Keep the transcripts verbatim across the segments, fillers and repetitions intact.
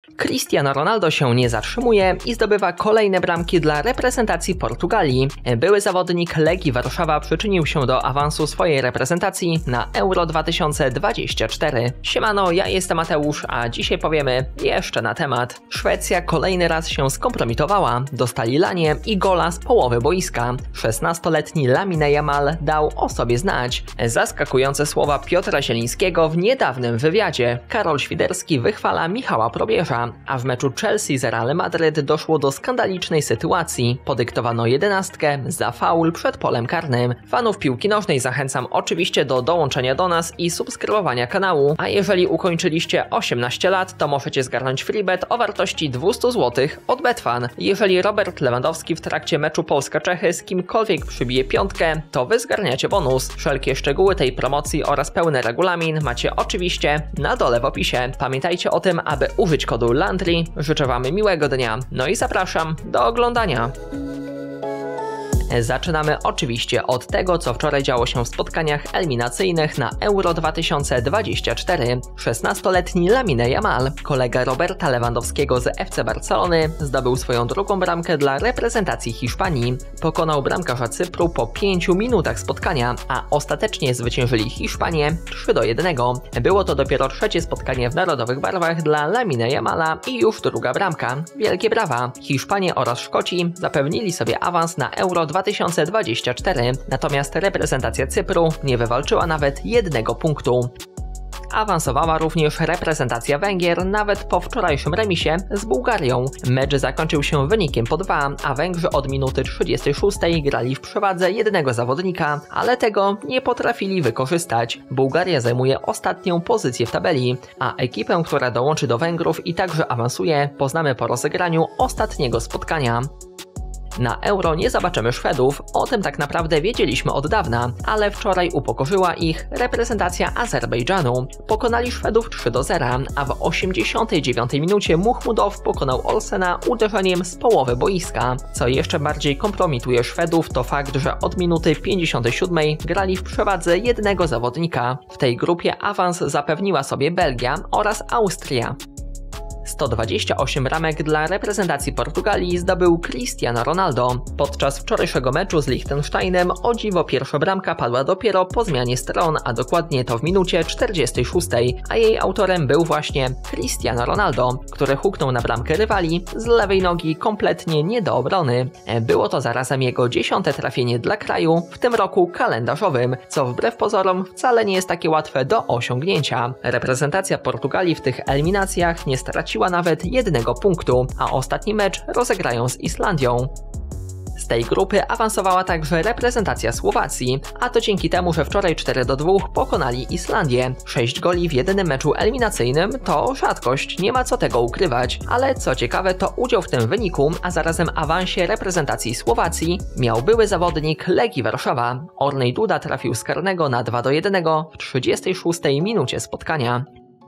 Cristiano Ronaldo się nie zatrzymuje i zdobywa kolejne bramki dla reprezentacji Portugalii. Były zawodnik Legii Warszawa przyczynił się do awansu swojej reprezentacji na Euro dwa tysiące dwadzieścia cztery. Siemano, ja jestem Mateusz, a dzisiaj powiemy jeszcze na temat. Szwecja kolejny raz się skompromitowała, dostali lanie i gola z połowy boiska. szesnastoletni Lamine Yamal dał o sobie znać. Zaskakujące słowa Piotra Zielińskiego w niedawnym wywiadzie. Karol Świderski wychwala Michała Probierza, a w meczu Chelsea z Realem Madryt doszło do skandalicznej sytuacji. Podyktowano jedenastkę za faul przed polem karnym. Fanów piłki nożnej zachęcam oczywiście do dołączenia do nas i subskrybowania kanału, a jeżeli ukończyliście osiemnaście lat, to możecie zgarnąć freebet o wartości dwieście złotych od Betfan. Jeżeli Robert Lewandowski w trakcie meczu Polska-Czechy z kimkolwiek przybije piątkę, to wy zgarniacie bonus. Wszelkie szczegóły tej promocji oraz pełny regulamin macie oczywiście na dole w opisie. Pamiętajcie o tym, aby użyć kodu Landry. Życzę wam miłego dnia, no i zapraszam do oglądania. Zaczynamy oczywiście od tego, co wczoraj działo się w spotkaniach eliminacyjnych na Euro dwa tysiące dwadzieścia cztery. szesnastoletni Lamine Yamal, kolega Roberta Lewandowskiego z F C Barcelony, zdobył swoją drugą bramkę dla reprezentacji Hiszpanii. Pokonał bramkarza Cypru po pięciu minutach spotkania, a ostatecznie zwyciężyli Hiszpanię trzy do jednego. Było to dopiero trzecie spotkanie w narodowych barwach dla Lamine Yamala i już druga bramka. Wielkie brawa! Hiszpanie oraz Szkoci zapewnili sobie awans na Euro dwa tysiące dwadzieścia cztery, natomiast reprezentacja Cypru nie wywalczyła nawet jednego punktu. Awansowała również reprezentacja Węgier nawet po wczorajszym remisie z Bułgarią. Mecz zakończył się wynikiem po dwa, a Węgrzy od minuty trzydziestej szóstej grali w przewadze jednego zawodnika, ale tego nie potrafili wykorzystać. Bułgaria zajmuje ostatnią pozycję w tabeli, a ekipę, która dołączy do Węgrów i także awansuje, poznamy po rozegraniu ostatniego spotkania. Na Euro nie zobaczymy Szwedów, o tym tak naprawdę wiedzieliśmy od dawna, ale wczoraj upokorzyła ich reprezentacja Azerbejdżanu. Pokonali Szwedów trzy do zera, a w osiemdziesiątej dziewiątej minucie Muchmudow pokonał Olsena uderzeniem z połowy boiska. Co jeszcze bardziej kompromituje Szwedów, to fakt, że od minuty pięćdziesiątej siódmej grali w przewadze jednego zawodnika. W tej grupie awans zapewniła sobie Belgia oraz Austria. sto dwadzieścia osiem bramek dla reprezentacji Portugalii zdobył Cristiano Ronaldo. Podczas wczorajszego meczu z Liechtensteinem o dziwo pierwsza bramka padła dopiero po zmianie stron, a dokładnie to w minucie czterdziestej szóstej, a jej autorem był właśnie Cristiano Ronaldo, który huknął na bramkę rywali z lewej nogi kompletnie nie do obrony. Było to zarazem jego dziesiąte trafienie dla kraju w tym roku kalendarzowym, co wbrew pozorom wcale nie jest takie łatwe do osiągnięcia. Reprezentacja Portugalii w tych eliminacjach nie straciła nawet jednego punktu, a ostatni mecz rozegrają z Islandią. Z tej grupy awansowała także reprezentacja Słowacji, a to dzięki temu, że wczoraj cztery do dwóch pokonali Islandię. sześć goli w jedynym meczu eliminacyjnym to rzadkość, nie ma co tego ukrywać, ale co ciekawe, to udział w tym wyniku, a zarazem awansie reprezentacji Słowacji miał były zawodnik Legii Warszawa. Ornej Duda trafił z karnego na dwa do jednego w trzydziestej szóstej minucie spotkania.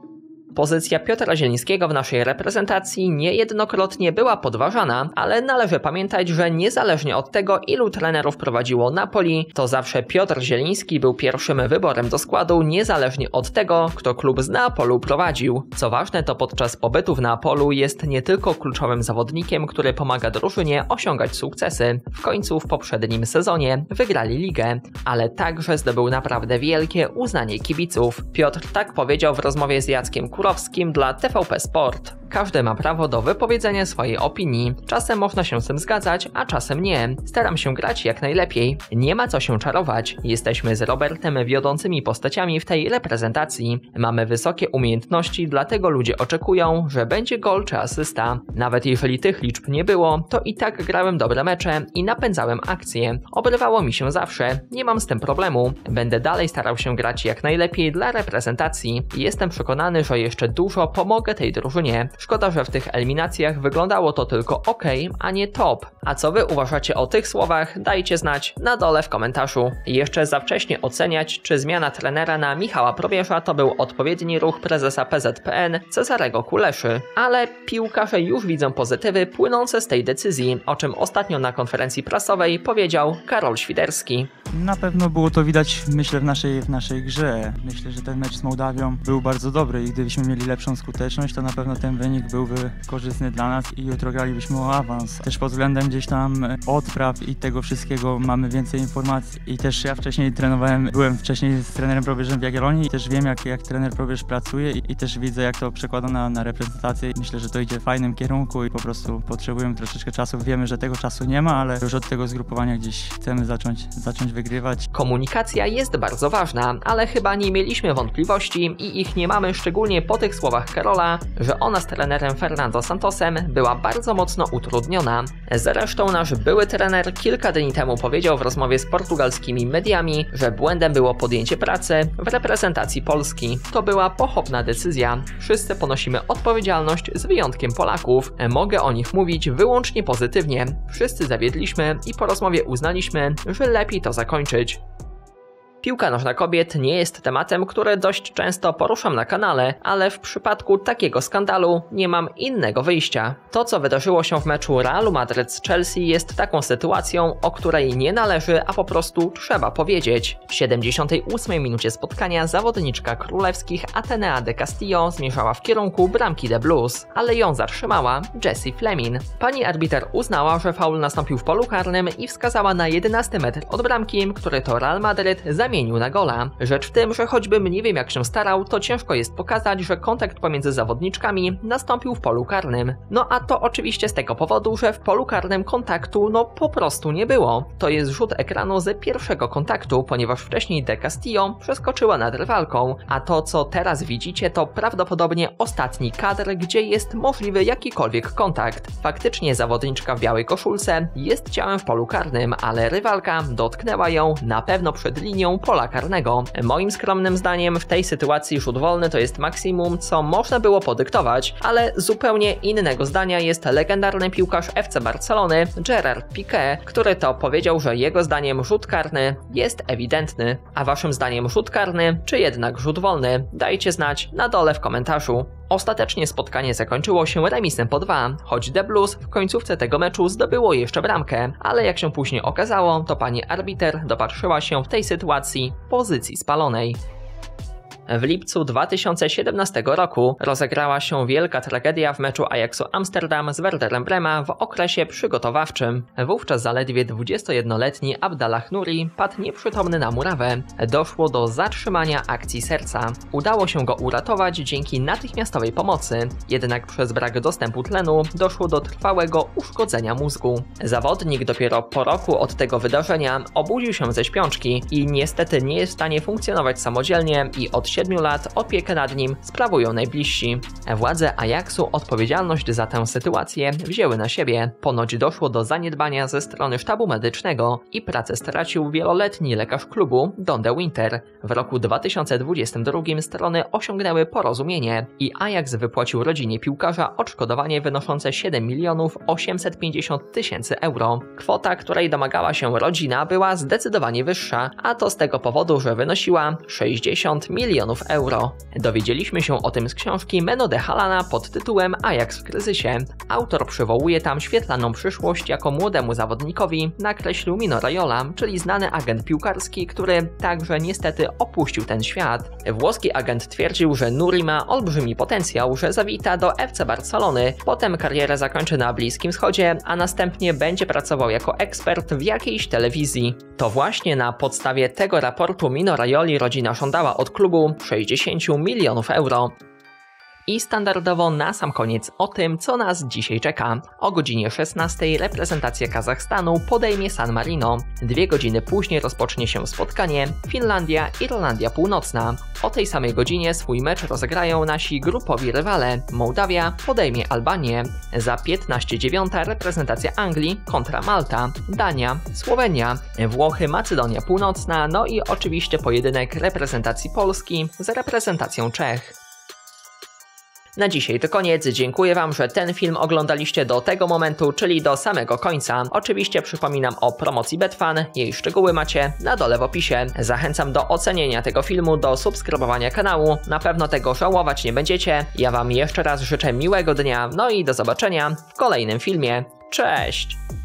Pozycja Piotra Zielińskiego w naszej reprezentacji niejednokrotnie była podważana, ale należy pamiętać, że niezależnie od tego, ilu trenerów prowadziło Napoli, to zawsze Piotr Zieliński był pierwszym wyborem do składu, niezależnie od tego, kto klub z Neapolu prowadził. Co ważne, to podczas pobytu w Neapolu jest nie tylko kluczowym zawodnikiem, który pomaga drużynie osiągać sukcesy. W końcu w poprzednim sezonie wygrali ligę, ale także zdobył naprawdę wielkie uznanie kibiców. Piotr tak powiedział w rozmowie z Jackiem Kurowskim dla T V P Sport. Każdy ma prawo do wypowiedzenia swojej opinii. Czasem można się z tym zgadzać, a czasem nie. Staram się grać jak najlepiej. Nie ma co się czarować. Jesteśmy z Robertem wiodącymi postaciami w tej reprezentacji. Mamy wysokie umiejętności, dlatego ludzie oczekują, że będzie gol czy asysta. Nawet jeżeli tych liczb nie było, to i tak grałem dobre mecze i napędzałem akcje. Obrywało mi się zawsze. Nie mam z tym problemu. Będę dalej starał się grać jak najlepiej dla reprezentacji. Jestem przekonany, że jeszcze dużo pomogę tej drużynie. Szkoda, że w tych eliminacjach wyglądało to tylko ok, a nie top. A co wy uważacie o tych słowach? Dajcie znać na dole w komentarzu. Jeszcze za wcześnie oceniać, czy zmiana trenera na Michała Probierza to był odpowiedni ruch prezesa P Z P N Cezarego Kuleszy. Ale piłkarze już widzą pozytywy płynące z tej decyzji, o czym ostatnio na konferencji prasowej powiedział Karol Świderski. Na pewno było to widać, myślę, w naszej, w naszej grze. Myślę, że ten mecz z Mołdawią był bardzo dobry i gdybyśmy mieli lepszą skuteczność, to na pewno ten wynik wynik byłby korzystny dla nas i jutro gralibyśmy o awans. Też pod względem gdzieś tam odpraw i tego wszystkiego mamy więcej informacji i też ja wcześniej trenowałem, byłem wcześniej z trenerem Probierzem w Jagiellonii i też wiem jak, jak trener Probierz pracuje i, i też widzę jak to przekłada na, na reprezentację. Myślę, że to idzie w fajnym kierunku i po prostu potrzebujemy troszeczkę czasu. Wiemy, że tego czasu nie ma, ale już od tego zgrupowania gdzieś chcemy zacząć, zacząć wygrywać. Komunikacja jest bardzo ważna, ale chyba nie mieliśmy wątpliwości i ich nie mamy szczególnie po tych słowach Karola, że ona z trenerem Fernando Santosem była bardzo mocno utrudniona. Zresztą nasz były trener kilka dni temu powiedział w rozmowie z portugalskimi mediami, że błędem było podjęcie pracy w reprezentacji Polski. To była pochopna decyzja. Wszyscy ponosimy odpowiedzialność z wyjątkiem Polaków. Mogę o nich mówić wyłącznie pozytywnie. Wszyscy zawiedliśmy i po rozmowie uznaliśmy, że lepiej to zakończyć. Piłka nożna kobiet nie jest tematem, który dość często poruszam na kanale, ale w przypadku takiego skandalu nie mam innego wyjścia. To, co wydarzyło się w meczu Realu Madryt z Chelsea, jest taką sytuacją, o której nie należy, a po prostu trzeba powiedzieć. W siedemdziesiątej ósmej minucie spotkania zawodniczka królewskich Atenea de Castillo zmierzała w kierunku bramki The Blues, ale ją zatrzymała Jessie Fleming. Pani arbiter uznała, że faul nastąpił w polu karnym i wskazała na jedenasty metr od bramki, który to Real Madryt zamienił zamienił na gola. Rzecz w tym, że choćbym nie wiem jak się starał, to ciężko jest pokazać, że kontakt pomiędzy zawodniczkami nastąpił w polu karnym. No a to oczywiście z tego powodu, że w polu karnym kontaktu no po prostu nie było. To jest rzut ekranu z pierwszego kontaktu, ponieważ wcześniej De Castillo przeskoczyła nad rywalką, a to co teraz widzicie to prawdopodobnie ostatni kadr, gdzie jest możliwy jakikolwiek kontakt. Faktycznie zawodniczka w białej koszulce jest ciałem w polu karnym, ale rywalka dotknęła ją na pewno przed linią pola karnego. Moim skromnym zdaniem w tej sytuacji rzut wolny to jest maksimum, co można było podyktować, ale zupełnie innego zdania jest legendarny piłkarz F C Barcelony Gerard Piqué, który to powiedział, że jego zdaniem rzut karny jest ewidentny. A waszym zdaniem rzut karny, czy jednak rzut wolny? Dajcie znać na dole w komentarzu. Ostatecznie spotkanie zakończyło się remisem po dwa, choć The Blues w końcówce tego meczu zdobyło jeszcze bramkę, ale jak się później okazało, to pani arbiter dopatrzyła się w tej sytuacji pozycji spalonej. W lipcu dwa tysiące siedemnastego roku rozegrała się wielka tragedia w meczu Ajaxu Amsterdam z Werderem Brema w okresie przygotowawczym. Wówczas zaledwie dwudziestojednoletni Abdallah Nouri padł nieprzytomny na murawę. Doszło do zatrzymania akcji serca. Udało się go uratować dzięki natychmiastowej pomocy, jednak przez brak dostępu tlenu doszło do trwałego uszkodzenia mózgu. Zawodnik dopiero po roku od tego wydarzenia obudził się ze śpiączki i niestety nie jest w stanie funkcjonować samodzielnie i od siedmiu lat opiekę nad nim sprawują najbliżsi. Władze Ajaxu odpowiedzialność za tę sytuację wzięły na siebie. Ponoć doszło do zaniedbania ze strony sztabu medycznego i pracę stracił wieloletni lekarz klubu Don de Winter. W roku dwa tysiące dwudziestym drugim strony osiągnęły porozumienie i Ajax wypłacił rodzinie piłkarza odszkodowanie wynoszące siedem milionów osiemset pięćdziesiąt tysięcy euro. Kwota, której domagała się rodzina, była zdecydowanie wyższa, a to z tego powodu, że wynosiła sześćdziesiąt milionów euro. Dowiedzieliśmy się o tym z książki Menno de Halana pod tytułem Ajax w kryzysie. Autor przywołuje tam świetlaną przyszłość, jaką młodemu zawodnikowi nakreślił Mino Raiola, czyli znany agent piłkarski, który także niestety opuścił ten świat. Włoski agent twierdził, że Nouri ma olbrzymi potencjał, że zawita do F C Barcelony, potem karierę zakończy na Bliskim Wschodzie, a następnie będzie pracował jako ekspert w jakiejś telewizji. To właśnie na podstawie tego raportu Mino Raioli rodzina żądała od klubu sześćdziesiąt milionów euro. I standardowo na sam koniec o tym, co nas dzisiaj czeka. O godzinie szesnastej reprezentacja Kazachstanu podejmie San Marino. Dwie godziny później rozpocznie się spotkanie Finlandia-Irlandia Północna. O tej samej godzinie swój mecz rozegrają nasi grupowi rywale. Mołdawia podejmie Albanię. Za piętnaście dziewiąta reprezentacja Anglii kontra Malta, Dania, Słowenia, Włochy, Macedonia Północna, no i oczywiście pojedynek reprezentacji Polski z reprezentacją Czech. Na dzisiaj to koniec, dziękuję wam, że ten film oglądaliście do tego momentu, czyli do samego końca. Oczywiście przypominam o promocji Betfan, jej szczegóły macie na dole w opisie. Zachęcam do ocenienia tego filmu, do subskrybowania kanału, na pewno tego żałować nie będziecie. Ja wam jeszcze raz życzę miłego dnia, no i do zobaczenia w kolejnym filmie. Cześć!